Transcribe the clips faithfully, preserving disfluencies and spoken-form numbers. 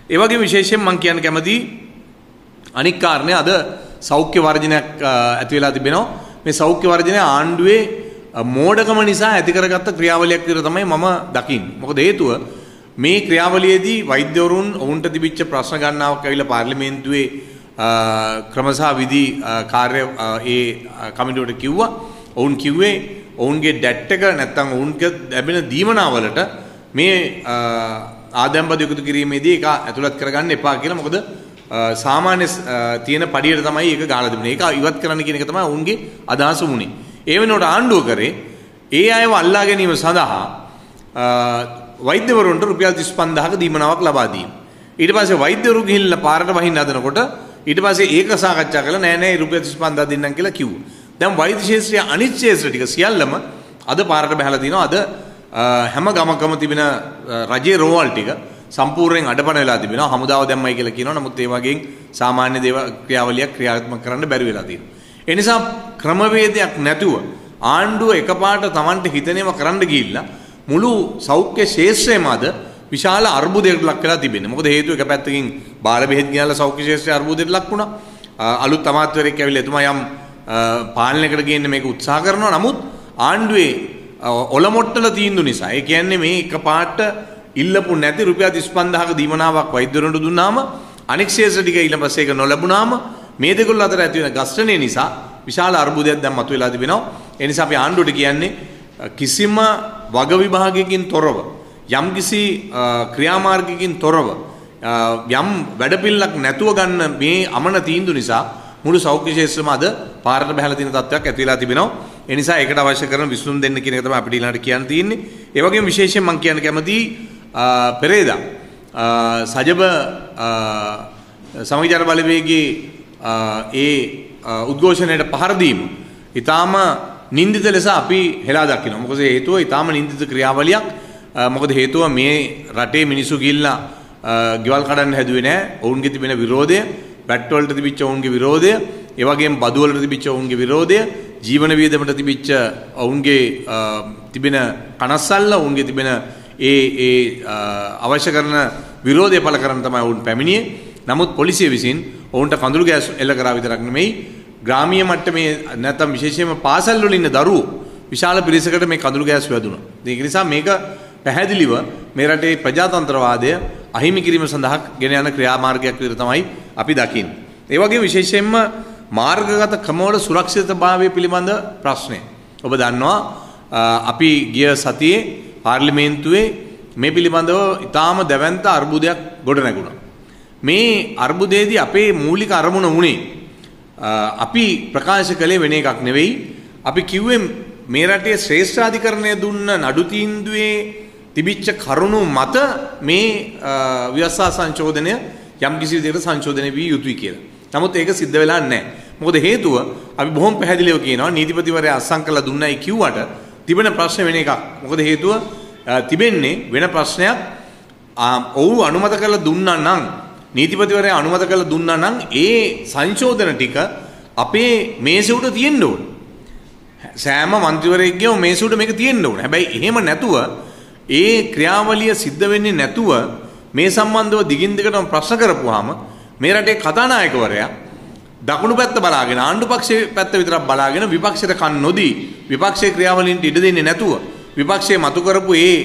ඒ වගේ විශේෂයෙන් මම කියන්න කැමති අනික් කාරණේ අද සෞඛ්‍ය වර්ජනයක් ඇති වෙලා තිබෙනවා. මේ සෞඛ්‍ය වර්ජනය ආණ්ඩුවේ මෝඩකම නිසා ඇති කරගත්ත ක්‍රියාවලියක් විතර තමයි මම දකින්නේ. මොකද හේතුව මේ ක්‍රියාවලියේදී වෛද්‍යවරුන් ඔවුන්ට තිබිච්ච ප්‍රශ්න ගණනාවක් ඇවිල්ලා පාර්ලිමේන්තුවේ ක්‍රමසහ විධි කාර්ය ඒ කමිටුවට කිව්වා. ඔවුන් කිව්වේ ඔවුන්ගේ ඩැට් එක නැත්තම් ඔවුන්ගේ ලැබෙන දීමනාවලට මේ ආදායම්පද එකතු කිරීමේදී ඒක ඇතුළත් කරගන්න එපා කියලා. මොකද සාමාන්‍ය තියෙන පඩියට තමයි ඒක ගාලා දෙන්නේ. ඒක ඉවත් කරන්න කියන එක තමයි ඔවුන්ගේ අදහස වුණේ. ඒ වෙනකොට ආණ්ඩුව කරේ ඒ අයව අල්ලා ගැනීම සඳහා වෛද්‍යවරුන්ට රුපියල් තිස් පන්දාහක දීමනාවක් ලබා දීම. ඊට පස්සේ වෛද්‍යවරු ගිහිල්ලා පාරට වහින්න හදනකොට ඊට පස්සේ ඒක සාකච්ඡා කළා නෑ නෑ රුපියල් තිස් පන්දාහ දෙන්නම් කියලා කිව්වා. දැන් වෛද්‍ය ශාස්ත්‍රයේ අනිත් ශාස්ත්‍ර ටික සියල්ලම අද පාරට බහලා තිනවා. අද හැම ගමකම තිබෙන රජයේ රෝවල් ටික සම්පූර්ණයෙන් අඩපණ වෙලා තිබෙනවා. හමුදාව දැම්මයි කියලා කියනවා. නමුත් ඒ වගේ සාමාන්‍ය දේව ක්‍රියාවලියක් ක්‍රියාත්මක කරන්න බැරි වෙලා තියෙනවා. ඒ නිසා ක්‍රමවේදයක් නැතුව ආණ්ඩුව එකපාරට Tamanට හිතනේම කරන්න ගිහිල්ලා මුළු සෞඛ්‍ය ශාස්ත්‍රයම අද විශාල අර්බුදයකට ලක් වෙලා තිබෙනවා. මොකද හේතුව එක පැත්තකින් බාල බෙහෙත් ගෙනල්ලා සෞඛ්‍ය ශාස්ත්‍රය අර්බුදයට ලක් වුණා. අලුත් අමාත්‍යවරයෙක් ඇවිල්ලා එතුමා යම් පාලනයකට ගේන්න මේක උත්සාහ කරනවා. නමුත් ආණ්ඩුවේ ඔලොමොට්ටල තීන්දුව නිසා ඒ කියන්නේ මේ එකපාරට ඉල්ලපු නැති රුපියල් තිස් පන්දාහක දීමනාවක් වෛද්‍යවරුන්ට දුන්නාම අනෙක් ශාස්ත්‍ර ටික ඊට පස්සේ ඒක නොලැබුණාම මේ දෙකොල්ල අතර ඇති වෙන ඝර්ෂණය නිසා විශාල අර්බුදයක් දැන් මතුවලා තිබෙනවා. ඒ නිසා අපි ආණ්ඩුවට කියන්නේ කිසිම වග විභාගයකින් තොරව යම් කිසි ක්‍රියාමාර්ගයකින් තොරව යම් වැඩපිළිවෙලක් නැතුව ගන්න මේ අමන තීන්දුව නිසා මුළු සෞඛ්‍ය ශාස්ත්‍රයම අද පාරට බහලා තියෙන තත්ත්වයක් ඇති වෙලා තිබෙනවා. ඒ නිසා ඒකට අවශ්‍ය කරන විසඳුම් දෙන්න කියන එක තමයි අපිට ඊළඟට කියන්න තියෙන්නේ. ඒ වගේම විශේෂයෙන් මම කියන්න කැමතියි පෙරේදා සජබ සමගි ජන බලවේගයේ ඒ උද්ඝෝෂණයට පහර දීම ඊටාම නින්දිත ලෙස අපි හෙලා දකිනවා. මොකද හේතුව ඊටාම නින්දිත ක්‍රියාවලියක්. මොකද හේතුව මේ රටේ මිනිස්සු ගිල්ලා ගෙවල් කඩන්න හැදුවේ නැහැ. ඔවුන්ගේ තිබෙන විරෝධය, බැට් වලට තිබිච්ච ඔවුන්ගේ විරෝධය, ඒ වගේම බදු වලට තිබිච්ච ඔවුන්ගේ විරෝධය, ජීවන වියදමට තිබිච්ච ඔවුන්ගේ තිබෙන කනස්සල්ල, ඔවුන්ගේ තිබෙන ඒ ඒ අවශ්‍ය කරන විරෝධය පළ කරන්න තමයි ඔවුන් පැමිණියේ. නමුත් පොලිසිය විසින් ඔවුන්ට කඳුළු ගෑස් එල්ල කරා විතරක් නෙමෙයි ග්‍රාමීය මට්ටමේ නැත්නම් විශේෂයෙන්ම පාසල් වල ඉන්න දරුවෝ විශාල පිරිසකට මේ කඳුළු ගෑස් වැදුණා. ඒක නිසා මේක පැහැදිලිව මේ රටේ ප්‍රජාතන්ත්‍රවාදය අහිමි කිරීම සඳහා ගෙන යන ක්‍රියාමාර්ගයක් විදිහට තමයි අපි දකින්නේ. ඒ වගේ විශේෂයෙන්ම මාර්ගගත ක්‍රමවල සුරක්ෂිතභාවය පිළිබඳ ප්‍රශ්නය. ඔබ දන්නවා අපි ගිය සතියේ පාර්ලිමේන්තුවේ මේ පිළිබඳව ඉතාම දැවැන්ත අර්බුදයක් ගොඩ නැගුණා. මේ අර්බුදයේදී අපේ මූලික අරමුණ වුණේ අපි ප්‍රකාශ කළේ වෙන එකක් නෙවෙයි. අපි කිව්වේ මේ රටේ ශ්‍රේෂ්ඨාධිකරණය දුන්න නඩු තීන්දුවේ තිබිච්ච කරුණු මත මේ ව්‍යවස්ථා සංශෝධනය යම් කිසි විදිහකට සංශෝධනය විය යුතුයි කියලා. නමුත් ඒක සිද්ධ වෙලා නැහැ. මොකද හේතුව අපි බොහොම පැහැදිලිව කියනවා නීතිපතිවරයා අත්සන් කළා දුන්නයි කිව්වට තිබෙන ප්‍රශ්න වෙන එකක්. මොකද හේතුව තිබෙන්නේ වෙන ප්‍රශ්නයක්. ඔව් අනුමත කරලා දුන්නා නම් නීතිපතිවරයා අනුමත කරලා දුන්නා නම් ඒ සංශෝධන ටික අපේ මේසෙ උඩ තියෙන්න ඕන. සෑම මන්ත්‍රීවරයෙක්ගේම මේසෙ උඩ මේක තියෙන්න ඕන. හැබැයි එහෙම නැතුව ඒ ක්‍රියාවලිය සිද්ධ වෙන්නේ නැතුව මේ සම්බන්ධව දිගින් දිගටම ප්‍රශ්න කරපුවාම මේ රටේ කතානායකවරයා දකුණු පැත්ත බලාගෙන ආණ්ඩු පක්ෂයේ පැත්ත විතරක් බලාගෙන විපක්ෂයට කන් නොදී විපක්ෂයේ ක්‍රියාවලින්ට ඉඩ දෙන්නේ නැතුව විපක්ෂයේ මතු කරපු ඒ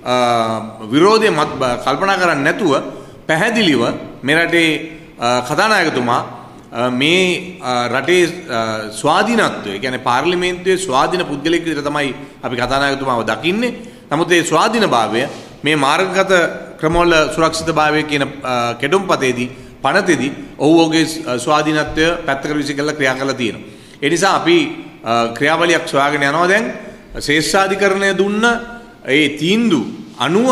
විරෝධය කල්පනා කරන්නේ නැතුව පැහැදිලිව මේ රටේ කතානායකතුමා මේ රටේ ස්වාධීනත්වය කියන්නේ පාර්ලිමේන්තුවේ ස්වාධීන පුද්ගලයෙක් විදිහට තමයි අපි කතානායකතුමාව දකින්නේ. නමුත් ඒ ස්වාධීනභාවය මේ මාර්ගගත ක්‍රමවල සුරක්ෂිතභාවය කියන කෙඩුම්පතේදී පනතේදී ඔහුගේ ස්වාධීනත්වය පැත්තකට විසි කරලා ක්‍රියා කරලා තියෙනවා. ඒ නිසා අපි ක්‍රියාවලියක් සොයාගෙන යනවා දැන් ශ්‍රේෂ්ඨාධිකරණය දුන්න ඒ තීන්දුව අනුව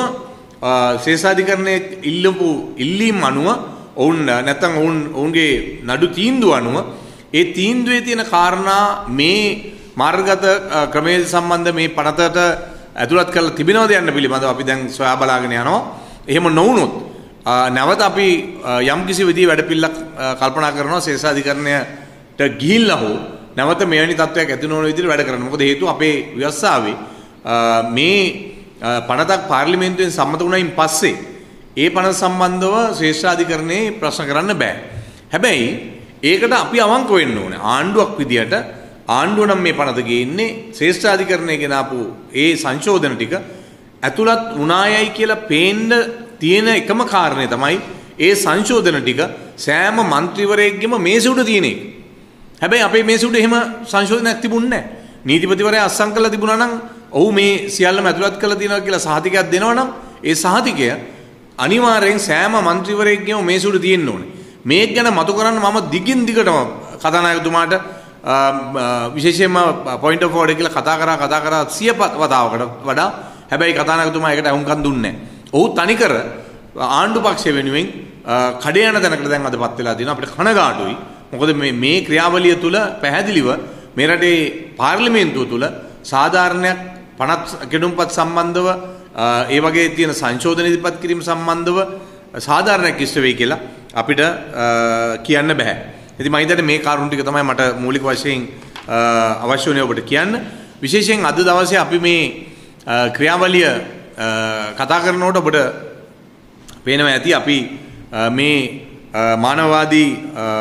ශේෂාධිකරණයේ ඉල්ලපු ඉල්ලීම් අනුව ඔවුන් නැත්නම් ඔවුන් ඔවුන්ගේ නඩු තීන්දුව අනුව ඒ තීන්දුවේ තියෙන කාරණා මේ මාර්ගගත ක්‍රමයේ සම්බන්ධ මේ පනතට ඇතුළත් කරලා තිබෙනවද යන්න පිළිබඳව අපි දැන් සොයා බලාගෙන යනවා. එහෙම නොවුනොත් නැවත අපි යම් කිසි විදිහේ වැඩපිළිවෙලක් කල්පනා කරනවා ශේෂාධිකරණයට ගිහිල්ලා හෝ නැවත මෙවැනි තත්ත්වයක් ඇති නොවන විදිහට වැඩ කරන්න. මොකද හේතුව අපේ ව්‍යවස්ථාවේ මේ පනතක් පාර්ලිමේන්තුවෙන් සම්මත වුණයින් පස්සේ ඒ පනත සම්බන්ධව ශ්‍රේෂ්ඨාධිකරණයේ ප්‍රශ්න කරන්න බෑ. හැබැයි ඒකට අපි අවංක වෙන්න ඕනේ. ආණ්ඩුවක් විදියට ආණ්ඩුව නම් මේ පනත ගේන්නේ ශ්‍රේෂ්ඨාධිකරණයේ ගෙනාපු ඒ සංශෝධන ටික ඇතුළත් වුණායයි කියලා පේන්න තියෙන එකම කාරණේ තමයි ඒ සංශෝධන ටික සෑම മന്ത്രിවරයෙක්ගෙම මේසෙ උඩ තියෙන එක. හැබැයි අපේ මේසෙ උඩ එහෙම සංශෝධනයක් තිබුණේ නැහැ. නීතිපතිවරයා අත්සන් කළා තිබුණා නම් ඔහු මේ සියල්ලම ඇතුළත් කළා තියෙනවා කියලා සහතිකයක් දෙනවා නම් ඒ සහතිකය අනිවාර්යෙන් සෑම മന്ത്രിවරයෙක්ගෙම මේසෙ උඩ තියෙන්න ඕනේ. මේක ගැන මතු කරන්න මම දිගින් දිගටම කතානායකතුමාට විශේෂයෙන්ම පොයින්ට් ඔෆ් ඕඩර් කියලා කතා කරා කතා කරා සිය වතාවකට වඩා හැබැයි කතානායකතුමා ඒකට අහුම්කම් දුන්නේ නැහැ. ඔහු තනිකර ආණ්ඩු පක්ෂය වෙනුවෙන් කඩේ යන තැනකට දැන් අදපත් වෙලා තියෙනවා. අපිට කනගාටුයි. මොකද මේ මේ ක්‍රියාවලිය තුල පැහැදිලිව මේ රටේ පාර්ලිමේන්තුව තුල සාධාරණයක් පනත් කෙඩුම්පත් සම්බන්ධව ඒ වගේ තියෙන සංශෝධන ඉදිරිපත් කිරීම සම්බන්ධව සාධාරණයක් ඉෂ්ට වෙයි කියලා අපිට කියන්න බෑ. ඉතින් මම හිතන්නේ මේ කාරණු ටික තමයි මට මූලික වශයෙන් අවශ්‍ය වුණේ ඔබට කියන්න. විශේෂයෙන් අද දවසේ අපි මේ ක්‍රියාවලිය කතා කරනකොට ඔබට පේනවා ඇති අපි මේ මානවවාදී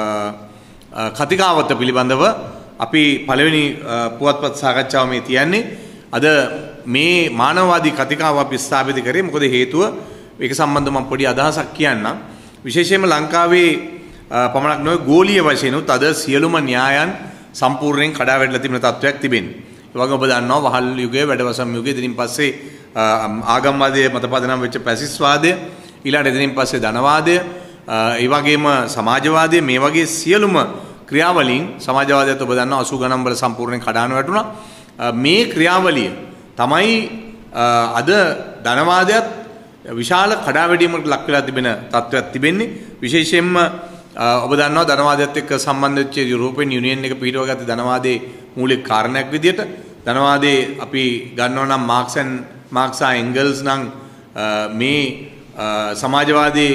කතිකාවත පිළිබඳව අපි පළවෙනි පුවත්පත් සාකච්ඡාව මේ තියන්නේ. අද මේ මානවවාදී කතිකාව අපි ස්ථාපිත කරේ මොකද හේතුව ඒක සම්බන්ධව මම පොඩි අදහසක් කියන්නම්. විශේෂයෙන්ම ලංකාවේ පමණක් නොවේ ගෝලීය වශයෙන් උත් අද සියලුම න්‍යායන් සම්පූර්ණයෙන් කඩා වැටලා තිබෙන තත්වයක් තිබෙන්නේ. ඒ වගේම ඔබ දන්නවා වහල් යුගයේ වැඩවසම් යුගයේ ඉතින් පස්සේ ආගම්වාදයේ මත පදනම් වෙච්ච පැසිස්වාදය ඊළඟට ඉතින් පස්සේ ධනවාදය ඒ වගේම සමාජවාදය මේ වගේ සියලුම ක්‍රියාවලින් සමාජවාදයත් ඔබ දන්නවා අසූ ගණන් වල සම්පූර්ණයෙන් කඩාන වැටුණා. මේ ක්‍රියාවලිය තමයි අද ධනවාදයත් විශාල කඩාවැඩීමකට ලක් වෙලා තිබෙන තත්ත්වයක් තිබෙන්නේ. විශේෂයෙන්ම ඔබ දන්නවා ධනවාදයත් එක්ක සම්බන්ධ වෙච්ච යුරෝපියන් යුනියන් එක පිටවගත්ත ධනවාදයේ මූලික කාරණයක් විදියට ධනවාදයේ අපි ගන්නවා නම් මාක්ස් ඇන් මාක්ස් ආ එංගල්ස් නම් මේ සමාජවාදී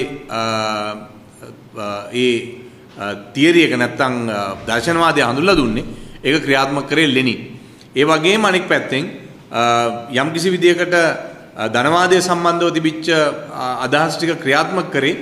ඒ තියරි එක නැත්තම් දර්ශනවාදය හඳුන්ලා දුන්නේ ඒක ක්‍රියාත්මක කරේ ලෙනින්. ඒ වගේම අනෙක් පැත්තෙන් යම් කිසි විදියකට ධනවාදය සම්බන්ධව තිබිච්ච අදහස් ටික ක්‍රියාත්මක කරේ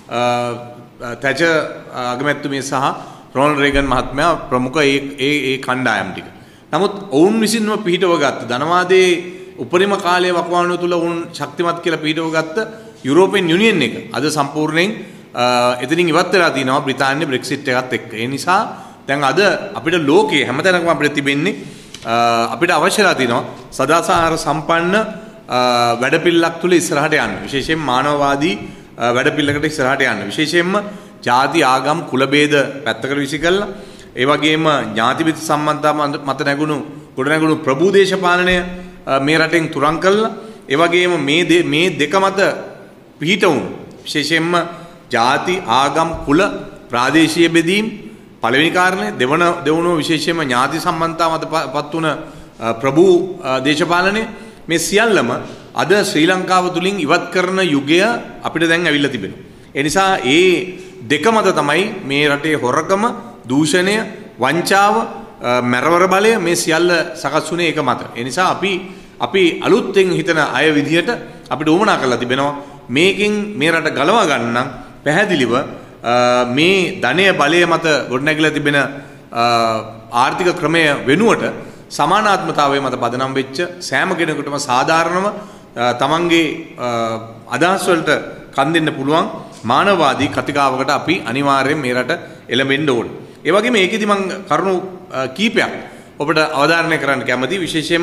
තැච අගමැතිතුමිය සහ රොනාල්ඩ් රේගන් මහත්මයා ප්‍රමුඛ ඒ ඒ ඒ කණ්ඩායම් ටික. නමුත් ඔවුන් විසින්ම පිහිටව ගත්ත ධනවාදයේ උපරිම කාලයේ වකවානුව තුල ඔවුන් ශක්තිමත් කියලා පිහිටව ගත්ත යුරෝපියන් යුනියන් එක අද සම්පූර්ණයෙන් එතනින් ඉවත් වෙලා තිනවා බ්‍රිතාන්‍ය බ්‍රෙක්සිට් එකත් එක්ක. ඒ නිසා දැන් අද අපිට ලෝකයේ හැමතැනකම අපිට තිබෙන්නේ අපිට අවශ්‍යලා තිනවා සදාචාර සම්පන්න වැඩපිළිවෙලක් තුල ඉස්සරහට යන්න. විශේෂයෙන් මානවවාදී වැඩපිළිවෙලකට ඉස්සරහට යන්න. විශේෂයෙන්ම ජාති ආගම් කුල ભેද පැත්තකට විසි කළා. ඒ වගේම ඥාතිවිත සම්බන්ධතා මත නැගුණු ගොඩ නැගුණු ප්‍රභූ දේශපාලනය මේ රටෙන් තුරන් කළා. ඒ වගේම මේ මේ දෙක මත පිහිටවුණු විශේෂයෙන්ම ජාති ආගම් කුල ප්‍රාදේශීය බෙදීම් පළවෙනි කාරණය දෙවන දෙවනුව විශේෂයෙන්ම ඥාති සම්බන්ධතා මත පත් වුණ ප්‍රභූ දේශපාලනය මේ සියල්ලම අද ශ්‍රී ලංකාව තුලින් ඉවත් කරන යුගය අපිට දැන් ඇවිල්ලා තිබෙනවා. ඒ නිසා ඒ දෙක මත තමයි මේ රටේ හොරකම, දූෂණය, වංචාව, මැරවර බලය මේ සියල්ල සකස් වුණේ ඒක මත. ඒ නිසා අපි අපි අලුත්ෙන් හිතන අය විදිහට අපිට උවමනා කරලා තිබෙනවා මේකෙන් මේ රට ගලවා ගන්න නම් පැහැදිලිව මේ ධනය බලය මත ගොඩනැගිලා තිබෙන ආර්ථික ක්‍රමය වෙනුවට සමානාත්මතාවය මත පදනම් වෙච්ච සෑම කෙනෙකුටම සාධාරණව තමන්ගේ අදහස් වලට කන් දෙන්න පුළුවන් මානවවාදී කතිකාවකට අපි අනිවාර්යෙන් මේ රට එළඹෙන්න ඕනේ. ඒ වගේම මේකෙදි මම කරුණු කීපයක් ඔබට අවධාරණය කරන්න කැමතියි. විශේෂයෙන්ම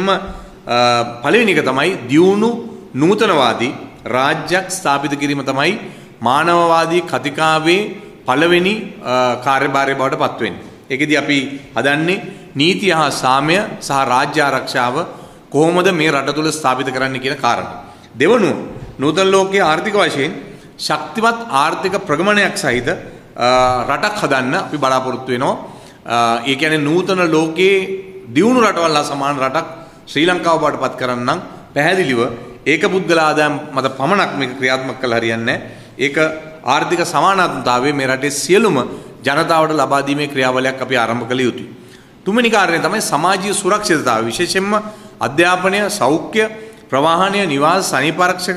පළවෙනි එක තමයි දියුණු නූතනවාදී රාජ්‍යයක් ස්ථාපිත කිරීම තමයි මානවවාදී කතිකාවේ පළවෙනි කාර්යභාරය බවට පත් වෙන්නේ. ඒකෙදි අපි හදන්නේ නීතිය හා සාමය සහ රාජ්‍ය ආරක්ෂාව කොහොමද මේ රට තුල ස්ථාපිත කරන්න කියන කාරණා. දෙවනුව නූතන ලෝකයේ ආර්ථික වශයෙන් ශක්තිමත් ආර්ථික ප්‍රගමනයක් සහිත රටක් හදන්න අපි බලාපොරොත්තු වෙනවා. ඒ කියන්නේ නූතන ලෝකයේ දියුණු රටවල් හා සමාන රටක් ශ්‍රී ලංකාව බවට පත් කරන්න නම් පැහැදිලිව ඒක පුද්ගල ආදායම් මත පමණක් මේක ක්‍රියාත්මක කළ හරියන්නේ නැහැ. ඒක ආර්ථික සමානාත්මතාවයේ මේ රටේ සියලුම ජනතාවට ලබා දීමේ ක්‍රියාවලියක් අපි ආරම්භ කළ යුතුයි. තුන්වෙනි කාරණය තමයි සමාජීය සුරක්ෂිතතාවය. විශේෂයෙන්ම අධ්‍යාපනය, සෞඛ්‍ය, ප්‍රවාහනය, නිවාස, සනීපාරක්ෂක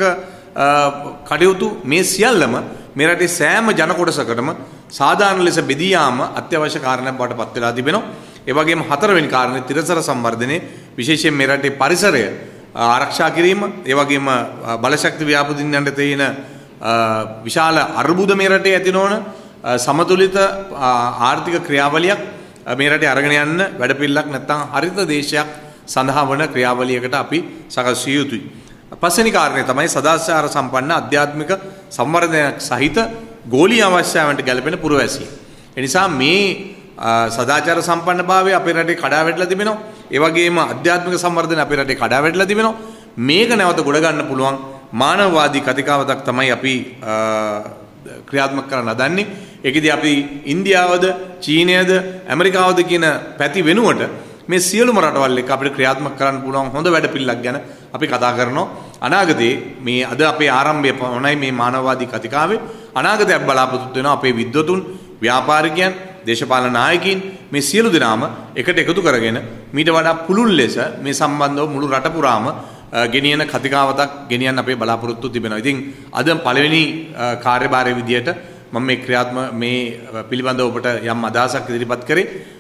කටයුතු මේ සියල්ලම මේ රටේ සෑම ජන කොටසකටම සාධාරණ ලෙස බෙදී යාම අත්‍යවශ්‍ය කාරණයක් බවට පත් වෙලා තිබෙනවා. ඒ වගේම හතරවෙනි කාරණේ තිරසර සංවර්ධනයේ විශේෂයෙන් මේ රටේ පරිසරය ආරක්ෂා කිරීම, ඒ වගේම බලශක්ති ව්‍යාපෘතියන්ට තියෙන විශාල අර්බුද මේ රටේ ඇති නොවන සමතුලිත ආර්ථික ක්‍රියාවලියක් මේ රටේ අරගෙන යන්න වැඩපිළිවෙලක් නැත්නම් හරිත දේශයක් සඳහා වන ක්‍රියාවලියකට අපි සකස් විය යුතුයි. පස්වෙනි කාරණය තමයි සදාචාර සම්පන්න ආධ්‍යාත්මික සංවර්ධනයක් සහිත ගෝලීය අවශ්‍යතාවයන්ට ගැලපෙන පුරවැසිය. ඒ නිසා මේ සදාචාර සම්පන්නභාවය අපේ රටේ කඩා වැටලා තිබෙනවා. ඒ වගේම ආධ්‍යාත්මික සංවර්ධනය අපේ රටේ කඩා වැටලා තිබෙනවා. මේක නැවත ගොඩ ගන්න පුළුවන් මානවවාදී කතිකාවතක් තමයි අපි ක්‍රියාත්මක කරන්න හදන්නේ. ඒකෙදී අපි ඉන්දියාවද, චීනයද, ඇමරිකාවද කියන පැති වෙනුවට මේ සියලුම රටවල් එක්ක අපිට ක්‍රියාත්මක කරන්න පුළුවන් හොඳ වැඩපිළිවෙලක් ගැන අපි කතා කරනවා. අනාගතයේ මේ අද අපේ ආරම්භය පමණයි මේ මානවවාදී කතිකාවේ. අනාගතයක් බලාපොරොත්තු වෙනවා අපේ විද්වතුන්, ව්‍යාපාරිකයන්, දේශපාලන නායකයින් මේ සියලු දෙනාම එකට එකතු කරගෙන මීට වඩා පුළුල් ලෙස මේ සම්බන්ධව මුළු රට පුරාම ගෙනියන කතිකාවතක් ගෙනියන්න අපේ බලාපොරොත්තු තිබෙනවා. ඉතින් අද පළවෙනි කාර්යභාරයේ විදියට මම මේ ක්‍රියාත්මක මේ පිළිබඳව ඔබට යම් අදහසක් ඉදිරිපත් කරේ.